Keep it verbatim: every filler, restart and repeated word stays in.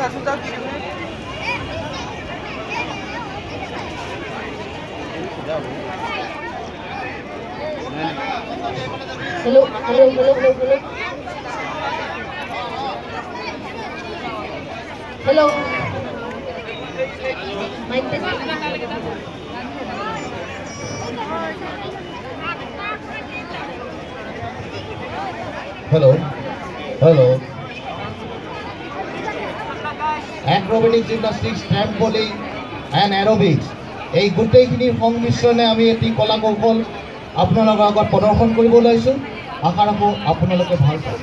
Hello, hello, hello, hello, hello. Hello. Mic testing. Hello. Hello. Acrobatic gymnastics, trampoline and aerobics. এই গোটেইখিনিৰ সংমিশ্ৰণে আমি এটি কলা কৌশল আপোনালোকৰ আগত প্ৰদৰ্শন কৰিব লৈছো। আশা ৰাখো আপোনালোকে ভাল পাব।